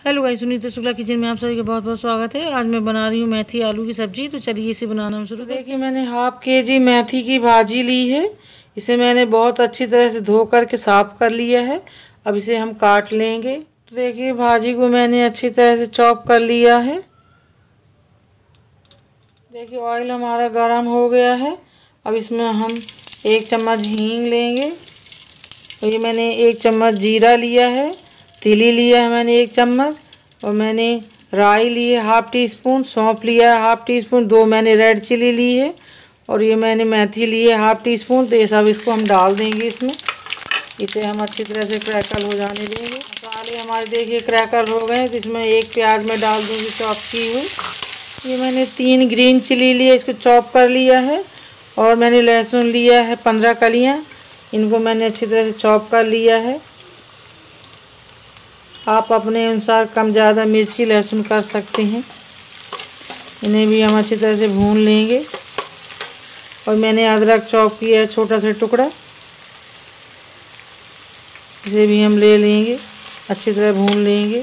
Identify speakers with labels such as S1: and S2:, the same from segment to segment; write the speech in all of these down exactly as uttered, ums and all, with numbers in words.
S1: Hello guys, Sunita Shukla kitchen में आप सभी का बहुत बहुत स्वागत है। आज मैं बना रही हूँ मेथी आलू की सब्जी। तो चलिए इसे बनाना हम शुरू। देखिए, मैंने हाफ के जी मेथी की भाजी ली है। इसे मैंने बहुत अच्छी तरह से धो करके साफ कर लिया है। अब इसे हम काट लेंगे। तो देखिए, भाजी को मैंने अच्छी तरह से चॉप कर लिया है। देखिए, ऑयल हमारा गर्म हो गया है। अब इसमें हम एक चम्मच हींग लेंगे। तो ये मैंने एक चम्मच जीरा लिया है, तिली लिया है मैंने एक चम्मच, और मैंने राई ली है हाफ़ टी स्पून, सौंफ लिया है हाफ़ टी स्पून, दो मैंने रेड चिली ली है, और ये मैंने मेथी ली है हाफ़ टी स्पून। तो ये सब इसको हम डाल देंगे इसमें। इसे हम अच्छी तरह से क्रैकल हो जाने देंगे। मसाले हमारे देखिए क्रैकल हो गए। तो इसमें एक प्याज मैं डाल दूँगी चॉप की हुई। ये मैंने तीन ग्रीन चिली लिए, इसको चॉप कर लिया है, और मैंने लहसुन लिया है पंद्रह कलियाँ, इनको मैंने अच्छी तरह से चॉप कर लिया है। आप अपने अनुसार कम ज़्यादा मिर्ची लहसुन कर सकते हैं। इन्हें भी हम अच्छी तरह से भून लेंगे। और मैंने अदरक चॉप किया है छोटा सा टुकड़ा, इसे भी हम ले लेंगे, अच्छी तरह भून लेंगे।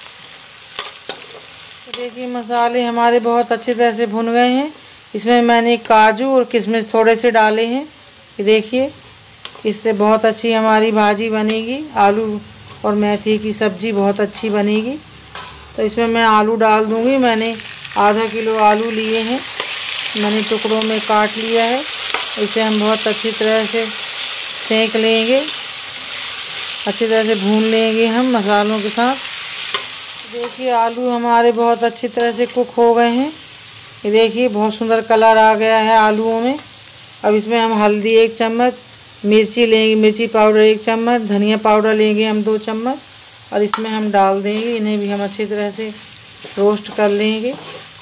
S1: तो देखिए, मसाले हमारे बहुत अच्छी तरह से भुन गए हैं। इसमें मैंने काजू और किशमिश थोड़े से डाले हैं। देखिए, इससे बहुत अच्छी हमारी भाजी बनेगी। आलू और मेथी की सब्ज़ी बहुत अच्छी बनेगी। तो इसमें मैं आलू डाल दूँगी। मैंने आधा किलो आलू लिए हैं, मैंने टुकड़ों में काट लिया है। इसे हम बहुत अच्छी तरह से सेंक लेंगे, अच्छी तरह से भून लेंगे हम मसालों के साथ। देखिए, आलू हमारे बहुत अच्छी तरह से कुक हो गए हैं। ये देखिए, बहुत सुंदर कलर आ गया है आलूओं में। अब इसमें हम हल्दी एक चम्मच, मिर्ची लेंगे, मिर्ची पाउडर एक चम्मच, धनिया पाउडर लेंगे हम दो चम्मच, और इसमें हम डाल देंगे। इन्हें भी हम अच्छी तरह से रोस्ट कर लेंगे।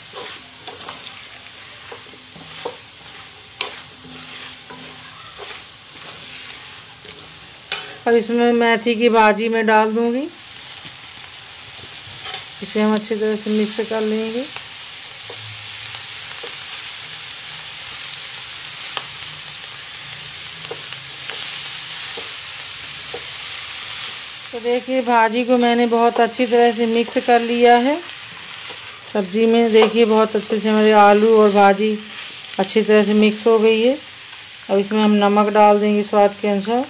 S1: और इसमें मेथी की भाजी में डाल दूंगी। इसे हम अच्छी तरह से मिक्स कर लेंगे। तो देखिए, भाजी को मैंने बहुत अच्छी तरह से मिक्स कर लिया है सब्जी में। देखिए, बहुत अच्छे से हमारे आलू और भाजी अच्छी तरह से मिक्स हो गई है। अब इसमें हम नमक डाल देंगे स्वाद के अनुसार,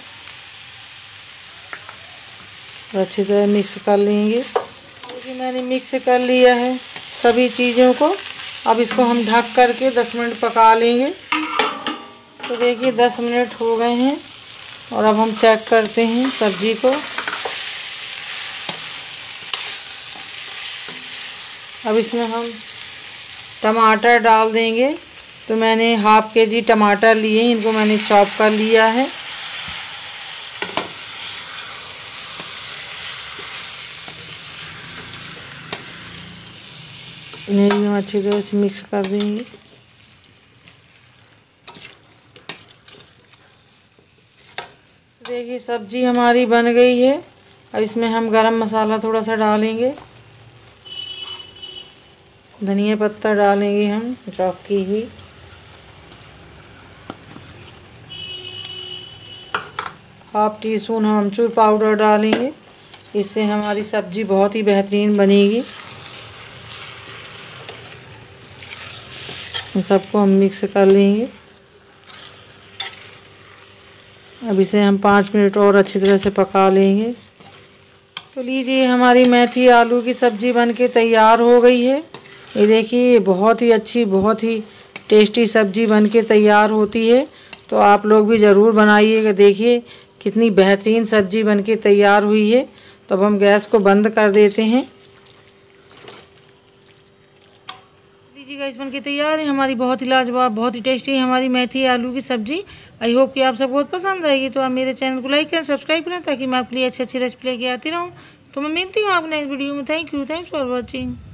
S1: और अच्छी तरह मिक्स कर लेंगे। देखिए, मैंने मिक्स कर लिया है सभी चीज़ों को। अब इसको हम ढक करके दस मिनट पका लेंगे। तो देखिए, दस मिनट हो गए हैं, और अब हम चेक करते हैं सब्जी को। अब इसमें हम टमाटर डाल देंगे। तो मैंने हाफ के जी टमाटर लिए, इनको मैंने चॉप कर लिया है। इन्हें भी हम अच्छी तरह से मिक्स कर देंगे। देखिए, सब्जी हमारी बन गई है। अब इसमें हम गरम मसाला थोड़ा सा डालेंगे, धनिया पत्ता डालेंगे हम चॉप की हुई, हाफ टी स्पून हम अमचूर पाउडर डालेंगे। इससे हमारी सब्जी बहुत ही बेहतरीन बनेगी। इन सबको हम मिक्स कर लेंगे। अब इसे हम पाँच मिनट और अच्छी तरह से पका लेंगे। तो लीजिए, हमारी मेथी आलू की सब्ज़ी बनके तैयार हो गई है। ये देखिए, बहुत ही अच्छी, बहुत ही टेस्टी सब्ज़ी बनके तैयार होती है। तो आप लोग भी ज़रूर बनाइएगा। देखिए, कितनी बेहतरीन सब्ज़ी बनके तैयार हुई है। तो अब हम गैस को बंद कर देते हैं। लीजिए गाइस, बनके तैयार है हमारी बहुत ही लाजवाब, बहुत ही टेस्टी हमारी मेथी आलू की सब्ज़ी। आई होप कि आप सब बहुत पसंद आएगी। तो आप मेरे चैनल को लाइक करें, सब्सक्राइब करें, ताकि मैं आपके लिए अच्छी अच्छी रेसिपी लेके आती रहूँ। तो मैं मिलती हूँ आपने इस वीडियो में। Thank you, thanks for watching.